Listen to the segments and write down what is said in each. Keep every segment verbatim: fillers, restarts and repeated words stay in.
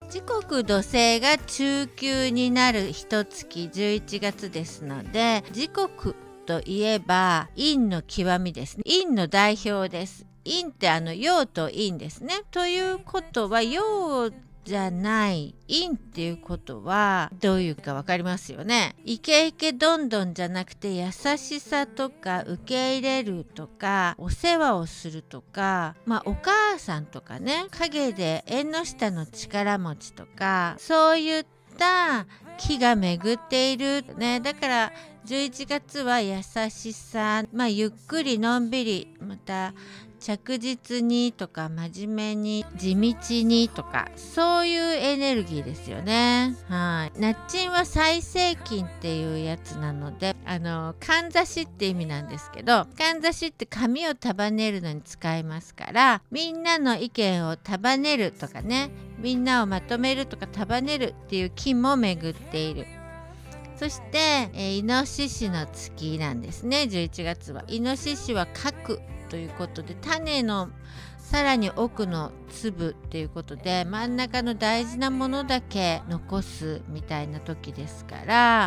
時刻土星が中級になる一月じゅういちがつですので、時刻といえば陰の極みですね。陰の代表です。陰ってあの陽と陰ですね。ということは陽じゃない陰っていうことはどういうか分かりますよね。イケイケどんどんじゃなくて、優しさとか受け入れるとかお世話をするとか、まあお母さんとかね、陰で縁の下の力持ちとか、そういった気が巡っているね。だからじゅういちがつは優しさ、まあゆっくりのんびり、また着実にとか真面目に地道にとか、そういうエネルギーですよね。はい。ナッチンは最盛期っていうやつなので、あのかんざしって意味なんですけど、かんざしって紙を束ねるのに使いますから、みんなの意見を束ねるとかね、みんなをまとめるとか束ねるっていう気も巡っている。そして、えー、イノシシの月なんですね。じゅういちがつはイノシシは核ということで、種のさらに奥の粒っていうことで、真ん中の大事なものだけ残すみたいな時ですから、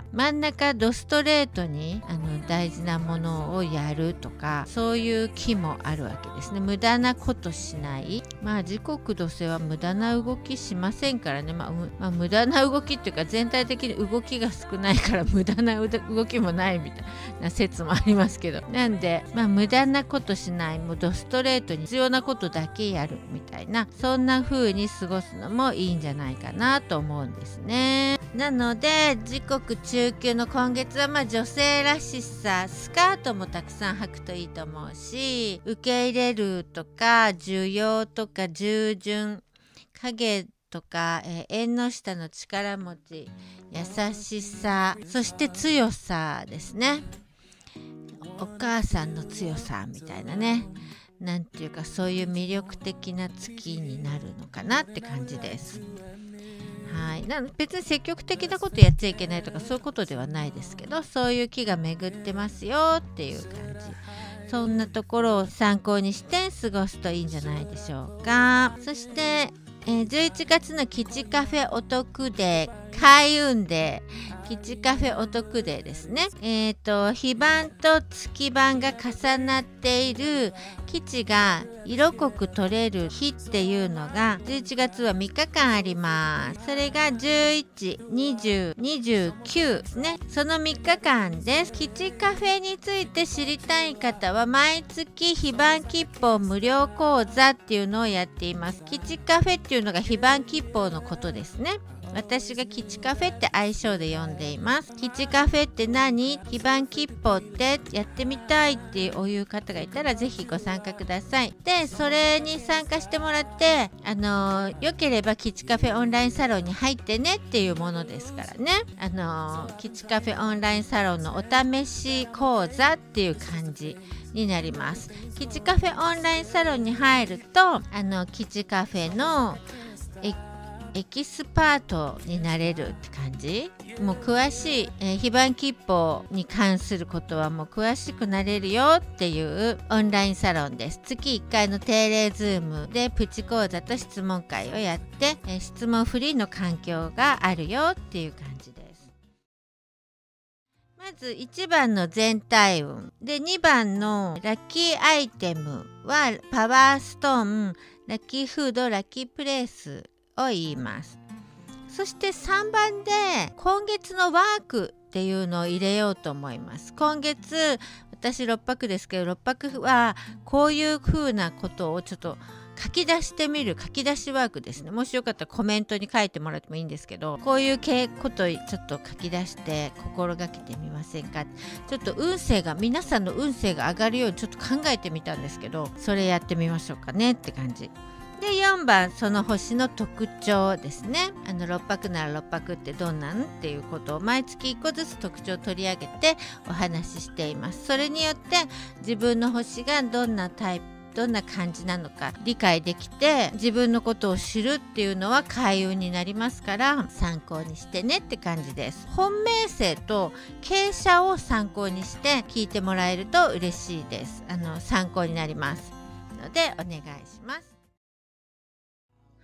真ん中ドストレートにあの大事なものをやるとか、そういう気もあるわけですね。無駄なことしない。まあ時刻土星は無駄な動きしませんからね。まあ、まあ、無駄な動きっていうか、全体的に動きが少ないから無駄な動きもないみたいな説もありますけど、なんでまあ無駄なことしない、もうドストレートに必要なことだけやるみたいな、そんな風に過ごすのもいいんじゃないかなと思うんですね。なので時刻中級の今月は、まあ女性らしさ、スカートもたくさん履くといいと思うし、受け入れるとか需要とか従順、影とか、えー、縁の下の力持ち、優しさ、そして強さですね。お母さんの強さみたいなね、なんていうか、そういう魅力的な月になるのかなって感じです。はい。な別に積極的なことやっちゃいけないとかそういうことではないですけど、そういう気が巡ってますよっていう感じ。そんなところを参考にして過ごすといいんじゃないでしょうか。そして、えー、じゅういちがつのキチカフェお得デー、開運デー、キチカフェお得デーですね。えっと日番と月番が重なっている基地が色濃く取れる日っていうのがじゅういちがつはみっかかんあります。それがじゅういち、にじゅう、にじゅうきゅうね、そのみっかかんです。基地カフェについて知りたい方は毎月非番吉報無料講座っていうのをやっています。基地カフェっていうのが非番吉報のことですね。私がキチカフェって愛称で呼んでいます。キチカフェって何？非番吉報ってやってみたいっていう方がいたらぜひご参加ください。で、それに参加してもらって、あのー、よければキチカフェオンラインサロンに入ってねっていうものですからね。あのー、キチカフェオンラインサロンのお試し講座っていう感じになります。キチカフェオンラインサロンに入ると、あのキチカフェのエエキスパートになれるって感じ。もう詳しい、えー、非番吉報に関することはもう詳しくなれるよっていうオンラインサロンです。月いっかいの定例ズームでプチ講座と質問会をやって、えー、質問フリーの環境があるよっていう感じです。まずいちばんの全体運で、にばんのラッキーアイテムはパワーストーン、ラッキーフード、ラッキープレイスを言います。そしてさんばんで今月のワークっていうのを入れようと思います。今月私ろっぱくですけど、ろっぱくはこういう風なことをちょっと書き出してみる、書き出しワークですね。もしよかったらコメントに書いてもらってもいいんですけど、こういうことをちょっと書き出して心がけてみませんか。ちょっと運勢が、皆さんの運勢が上がるようにちょっと考えてみたんですけど、それやってみましょうかねって感じで、よんばんその星の特徴ですね。あのろっぱくならろっぱくってどんなんっていうことを毎月いっこずつ特徴を取り上げてお話ししています。それによって自分の星がどんなタイプ、どんな感じなのか理解できて、自分のことを知るっていうのは開運になりますから、参考にしてねって感じです。本命星と傾斜を参考にして聞いてもらえると嬉しいです。あの参考になりますのでお願いします。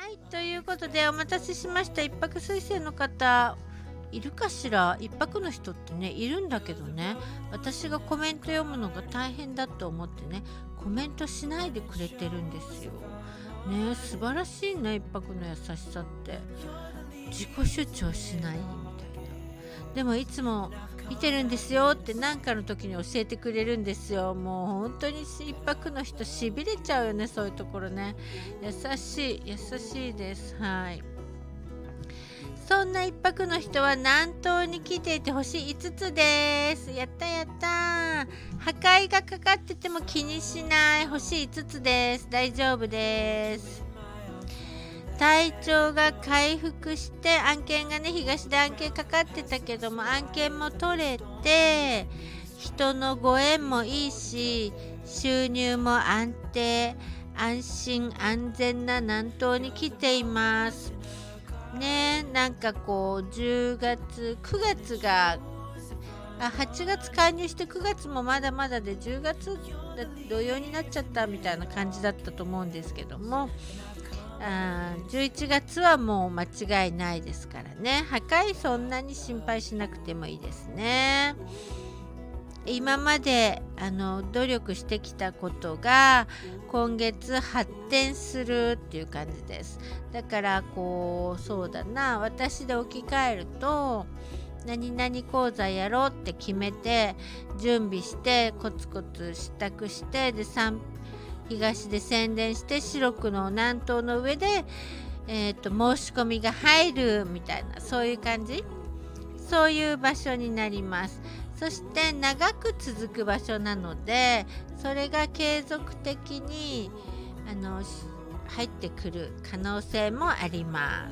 はい、ということでお待たせしました。一泊水星の方いるかしら。一泊の人ってねいるんだけどね、私がコメント読むのが大変だと思ってねコメントしないでくれてるんですよね。素晴らしいね、一泊の優しさって。自己主張しないみたいな。でもいつも見てるんですよって何かの時に教えてくれるんですよ。もう本当に一泊の人しびれちゃうよね、そういうところね。優しい優しいです。はい、そんな一泊の人は南東に来ていて星いつつです。やったやった。破壊がかかってても気にしない。星いつつです。大丈夫です。体調が回復して案件がね、東で案件かかってたけども案件も取れて、人のご縁もいいし収入も安定、安心安全な南東に来ていますね。なんかこうじゅうがつくがつがあはちがつ加入してくがつもまだまだでじゅうがつ同様になっちゃったみたいな感じだったと思うんですけども、あじゅういちがつはもう間違いないですからね。破壊そんなに心配しなくてもいいですね。今まであの努力してきたことが今月発展するっていう感じです。だからこうそうだな、私で置き換えると何々講座やろうって決めて準備してコツコツ支度してで東で宣伝して四六の南東の上で、えー、と申し込みが入るみたいな、そういう感じ、そういう場所になります。そして長く続く場所なのでそれが継続的にあの入ってくる可能性もあります。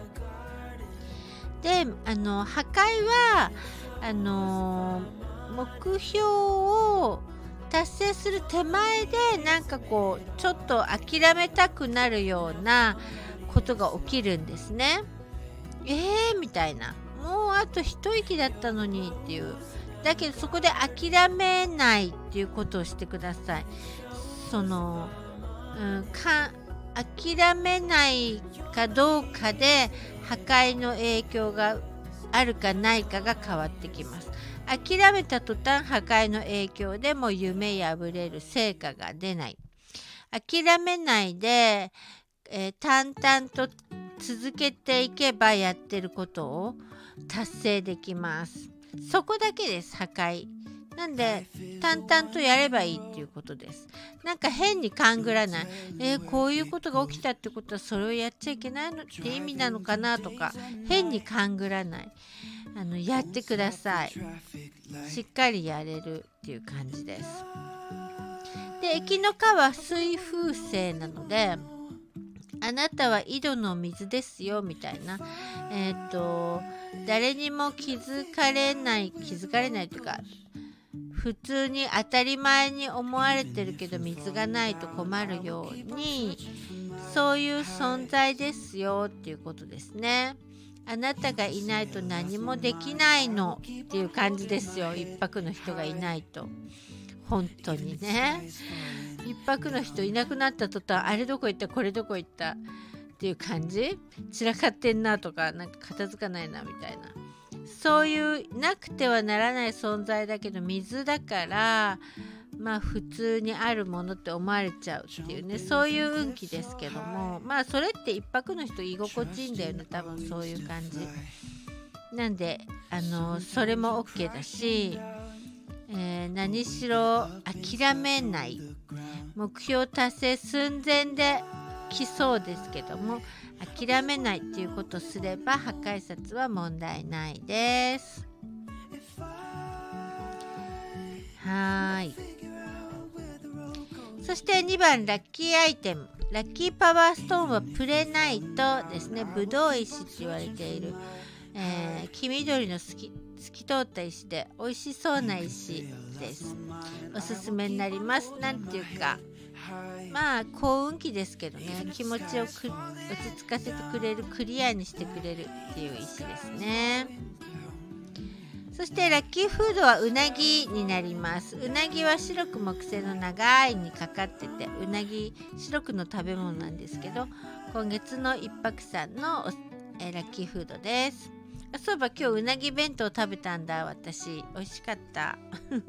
であの破壊はあの目標を達成する手前でなんかこうちょっと諦めたくなるようなことが起きるんですね。えーみたいな、もうあと一息だったのにっていう。だけどそこで諦めないっていうことをしてください。その、うん、か諦めないかどうかで破壊の影響があるかないかが変わってきます。諦めた途端破壊の影響でも夢破れる、成果が出ない。諦めないで、えー、淡々と続けていけばやってることを達成できます。そこだけです、破壊。なんで淡々とやればいいっていうことです。なんか変に勘ぐらない。えー、こういうことが起きたってことはそれをやっちゃいけないのって意味なのかなとか変に勘ぐらない。あのやってください。しっかりやれるっていう感じです。で、駅の川水風星なのであなたは井戸の水ですよみたいな、えっと誰にも気づかれない気づかれないというか普通に当たり前に思われてるけど水がないと困るようにそういう存在ですよっていうことですね。あなたがいないと何もできないのっていう感じですよ。一泊の人がいないと本当にね。一泊の人いなくなった途端あれどこ行ったこれどこ行ったっていう感じ、散らかってんなとかなんか片付かないなみたいな、そういうなくてはならない存在だけど水だからまあ普通にあるものって思われちゃうっていうね、そういう運気ですけども、まあそれって一泊の人居心地いいんだよね、多分そういう感じなんであのそれも OK だし、えー、何しろ諦めない、目標達成寸前で来そうですけども諦めないっていうことをすれば破壊札は問題ないです。はい、そしてにばんラッキーアイテム、ラッキーパワーストーンはプレナイトですね。ぶどう石って言われている、えー、黄緑の透き、透き通った石で美味しそうな石です。おすすめになります。なんていうかまあ幸運期ですけどね、気持ちをく落ち着かせてくれる、クリアにしてくれるっていう石ですね。 そしてラッキーフードはうなぎになります。うなぎは白く木製の長いにかかってて、うなぎ白くの食べ物なんですけど、今月の一泊さんのえラッキーフードです。あ、そういえば今日うなぎ弁当食べたんだ私。美味しかった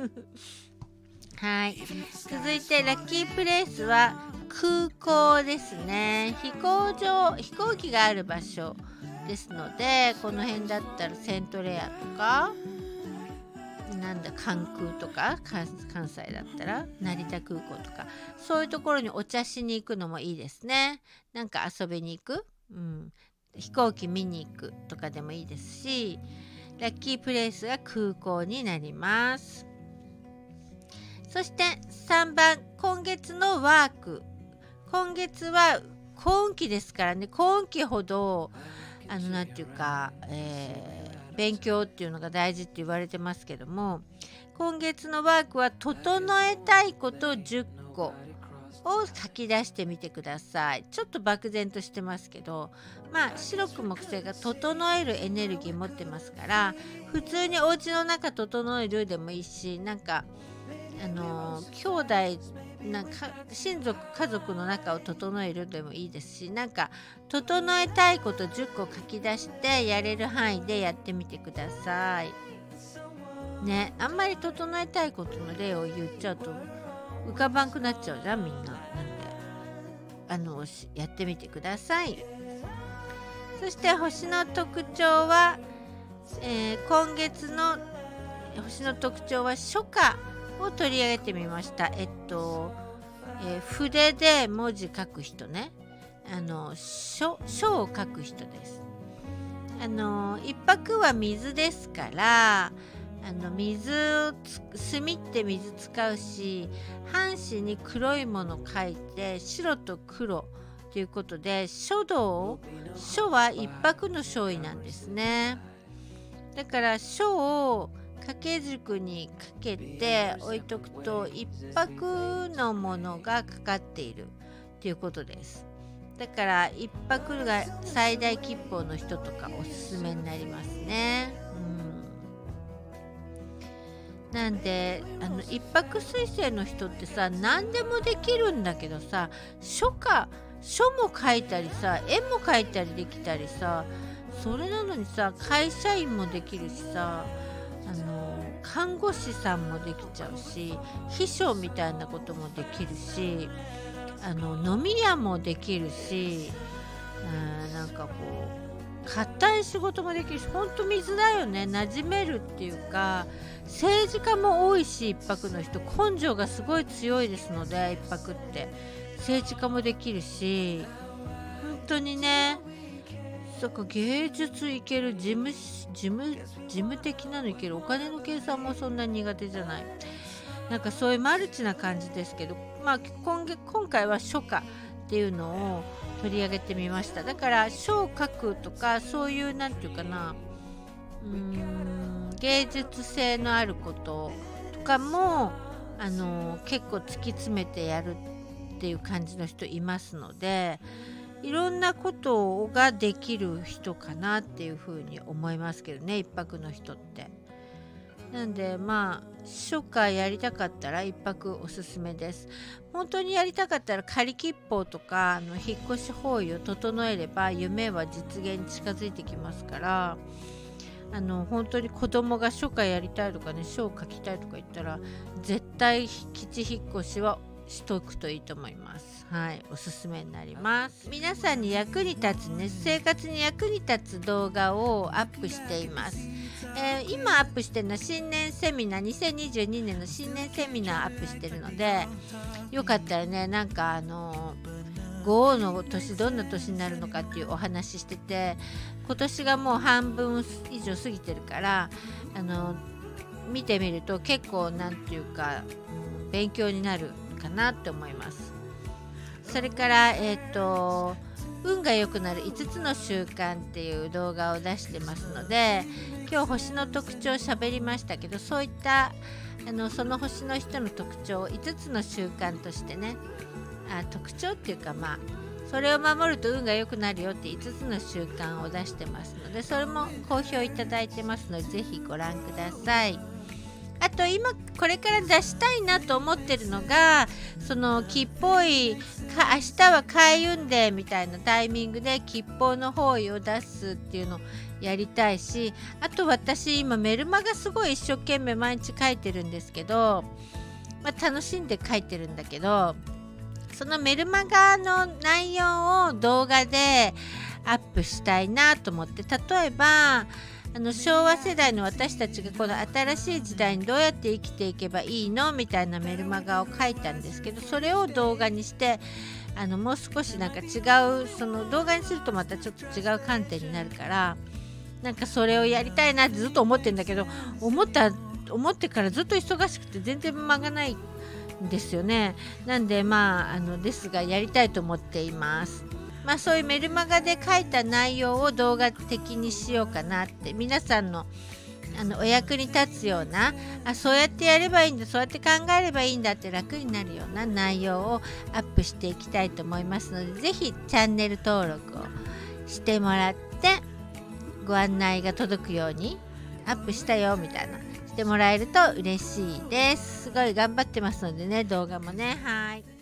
はい、続いてラッキープレイスは空港ですね。飛行場、飛行機がある場所ですので、この辺だったらセントレアとかなんだ関空とか、関西だったら成田空港とか、そういうところにお茶しに行くのもいいですね。なんか遊びに行く、うん、飛行機見に行くとかでもいいですし、ラッキープレイスが空港になります。そしてさんばん、今月のワーク。今月は幸運期ですからね。幸運期ほどあのなんていうか、えー、勉強っていうのが大事って言われてますけども、今月のワークは整えたいことじゅっこを書き出してみてください。ちょっと漠然としてますけど、まあ白く木星が整えるエネルギー持ってますから、普通にお家の中整えるでもいいし、なんかあの兄弟なんか親族家族の中を整えるでもいいですし、なんか整えたいことじゅっこ書き出してやれる範囲でやってみてくださいね。あんまり整えたいことの例を言っちゃうと浮かばんくなっちゃうじゃんみんな。なんであのやってみてください。そして星の特徴は、えー、今月の星の特徴は初夏を取り上げてみました。えっと、えー、筆で文字書く人ね。あの書書を書く人です。あの一泊は水ですから、あの水を墨って水使うし、半紙に黒いもの書いて白と黒ということで、書道、書は一泊の書位なんですね。だから書を掛け軸にかけて置いとくと一泊のものがかかっているということです。だから一泊が最大吉報の人とかおすすめになりますね。うん、なんであの一泊水星の人ってさ、何でもできるんだけどさ、書か書も書いたりさ、絵も描いたりできたりさ、それなのにさ会社員もできるしさ、あの看護師さんもできちゃうし、秘書みたいなこともできるし、あの飲み屋もできるし、うん、なんかこう硬い仕事もできるし、ほんと水だよね。馴染めるっていうか、政治家も多いし、一泊の人根性がすごい強いですので、一泊って政治家もできるし、本当にね、そっか、芸術いける、事務事務事務的なのいける、お金の計算もそんなに苦手じゃない、なんかそういうマルチな感じですけど、まあ今月今回は書家っていうのを取り上げてみました。だから書を書くとか、そういうなんていうかな、うーん芸術性のあることとかもあの結構突き詰めてやるっていう感じの人いますので、いろんなことができる人かなっていうふうに思いますけどね、一泊の人って。なんでまあ初夏やりたかったら一泊おすすめです。本当にやりたかったら仮吉報とかあの引っ越し方位を整えれば夢は実現に近づいてきますから、あの本当に子供が初夏やりたいとかね、書を書きたいとか言ったら絶対基地引っ越しはしとくといいと思います。はい、おすすめになります。皆さんに役に立つね、生活に役に立つ動画をアップしています。えー、今アップしてるのは新年セミナー、にせんにじゅうにねんの新年セミナーアップしてるので、よかったらね、なんかあのー、ごおの年どんな年になるのかっていうお話してて、今年がもう半分以上過ぎてるから、あのー、見てみると結構なんていうか、うん、勉強になるかなって思います。それからえっと運が良くなるいつつの習慣っていう動画を出してますので、今日星の特徴を喋りましたけど、そういったあのその星の人の特徴をいつつの習慣としてね、あ特徴っていうかまあそれを守ると運が良くなるよっていつつの習慣を出してますので、それも好評いただいてますので、ぜひご覧ください。あと今これから出したいなと思ってるのが、その吉報位か明日は開運デーみたいなタイミングで吉報の方位を出すっていうのをやりたいし、あと私今メルマガすごい一生懸命毎日書いてるんですけど、まあ、楽しんで書いてるんだけど、そのメルマガの内容を動画でアップしたいなと思って、例えばあの昭和世代の私たちがこの新しい時代にどうやって生きていけばいいのみたいなメルマガを書いたんですけど、それを動画にしてあのもう少しなんか違う、その動画にするとまたちょっと違う観点になるから、なんかそれをやりたいなってずっと思ってんだけど、思った思ってからずっと忙しくて全然間がないんですよね。なんでまああのですがやりたいと思っています。まあそういうメルマガで書いた内容を動画的にしようかなって、皆さんのあのお役に立つような、あそうやってやればいいんだ、そうやって考えればいいんだって楽になるような内容をアップしていきたいと思いますので、ぜひチャンネル登録をしてもらってご案内が届くように、アップしたよみたいなしてもらえると嬉しいです。すごい頑張ってますのでね、動画もね。はい。